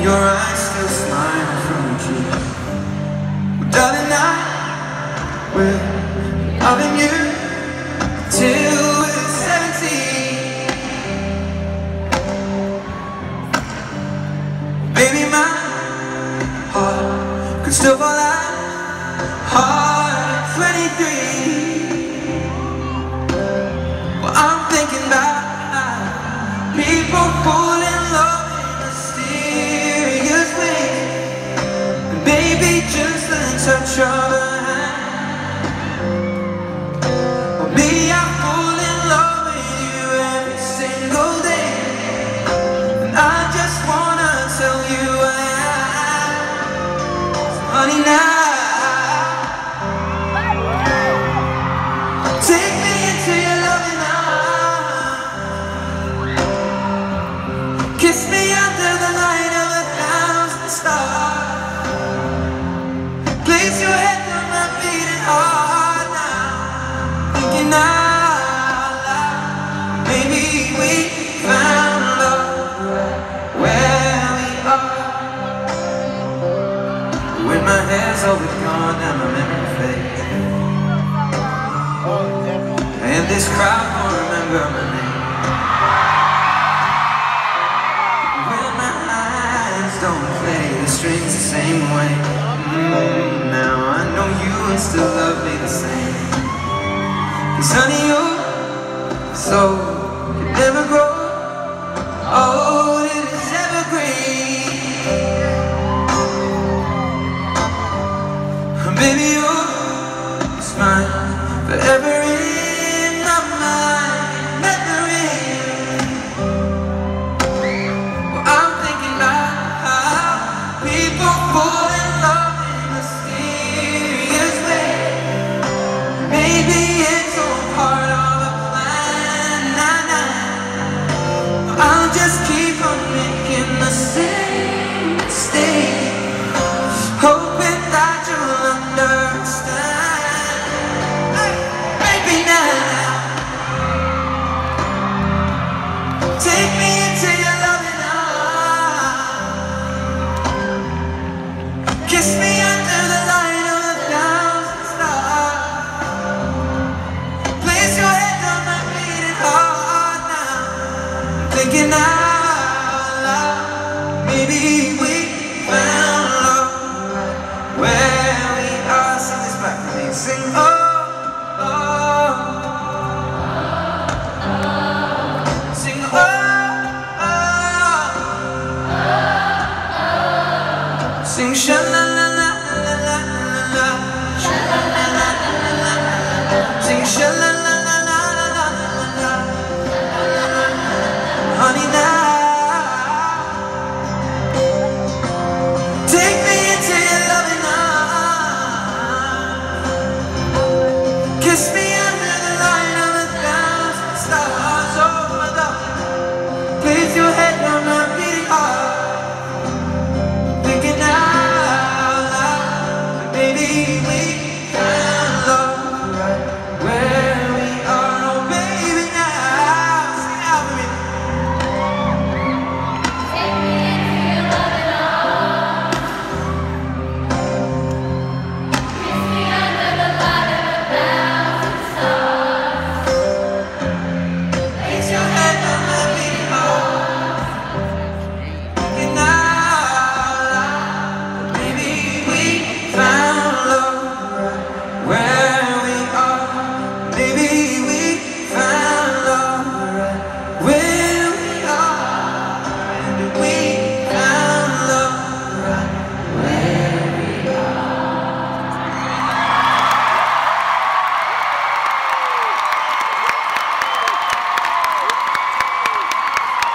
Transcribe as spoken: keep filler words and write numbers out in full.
your eyes still smile from the tree. Well, darling, I will be loving you till we're seventeen. Baby, my heart could still fall out hard at twenty-three. Well, I'm thinking about people fall in love in mysterious ways, and baby, just the touch of a hand. Well, me, I fall in love with you every single day, and I just wanna tell you I am. So honey, now take me into your loving arms. Kiss me under the light of a thousand stars. Place your head on my beating heart now. Thinking out loud, maybe we found love where we are. When my hair's all gone and my memory fades, and this crowd won't remember my name. When my eyes don't play the strings the same way, mm, now I know you will still love me the same. Cause honey, your soul can never grow old, it is evergreen. Baby, your smile forever in my mind, memory. Well, I'm thinking about how people fall in love in mysterious ways. Maybe it's all part of a plan. Nah, nah. Well, I'll just keep on making the same mistake, hoping that you'll understand. Take me into your loving arms. Kiss me under the light of a thousand stars. Place your head on my beating heart now. I'm thinking out loud, maybe we found love where we are. Sing this back to me. Sing oh. Sing sha la la la la la la la, sha la la la la la la. Sing sha la la la la la la la, honey, now take me into your loving arms. Kiss me under the light of a thousand stars. Oh my darling, place your head on my beating heart. Thinking out loud, maybe we found love right where we are. Oh baby, now sing out for me. Take me into your loving arms. Kiss me under the light of a thousand stars. Place your head on my beating heart. Thinking out found love right where we are, baby.